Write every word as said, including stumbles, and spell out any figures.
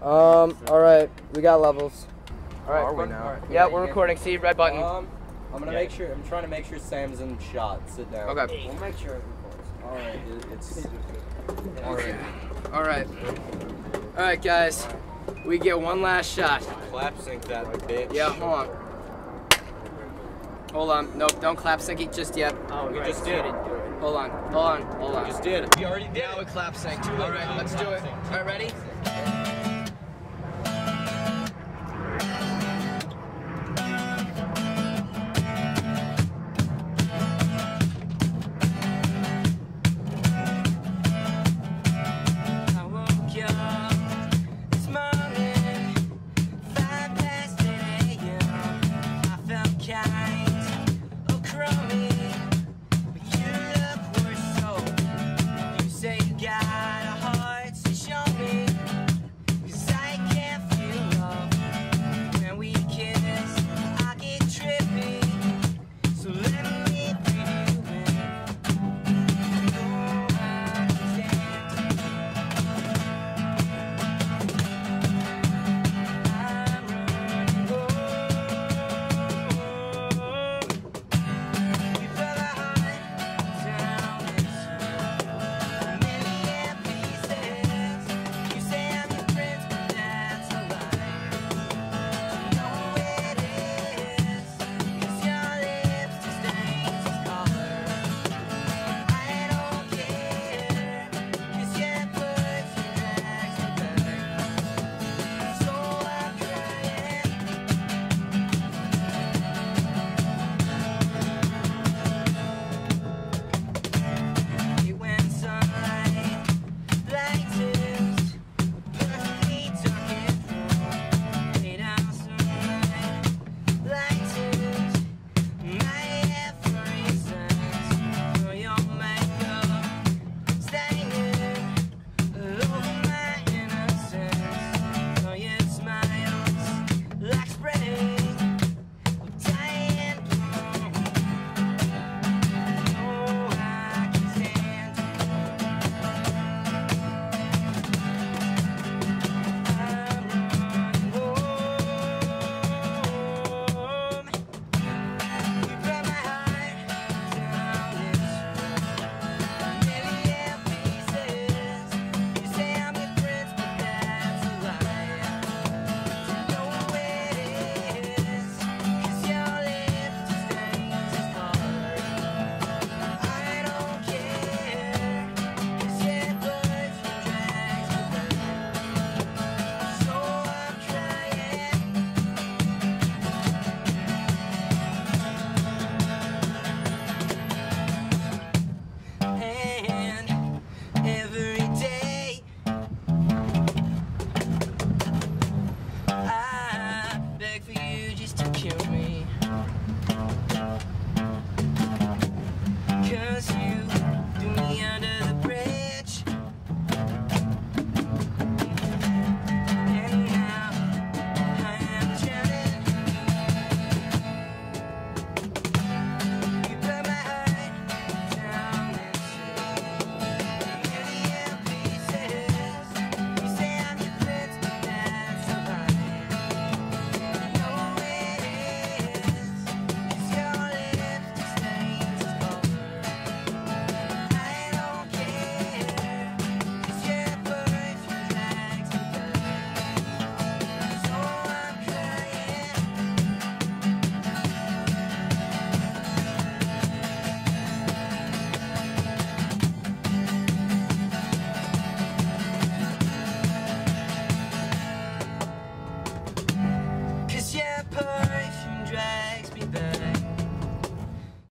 Um, alright, we got levels. Alright, are we now? Right. Yeah, we're recording. See, red button. Um, I'm gonna yeah. make sure, I'm trying to make sure Sam's in shot. Sit down. Okay. We'll make sure it records. Alright, it, it's... Okay. Alright. Alright, guys. We get one last shot. Clap sync that bitch. Yeah, hold on. Hold on. Nope, don't clap sync it just yet. Oh, we right. just did it. Hold on, hold on, hold on. We just did it. We already did Now we clap sync. Alright, let's do it. Alright, ready?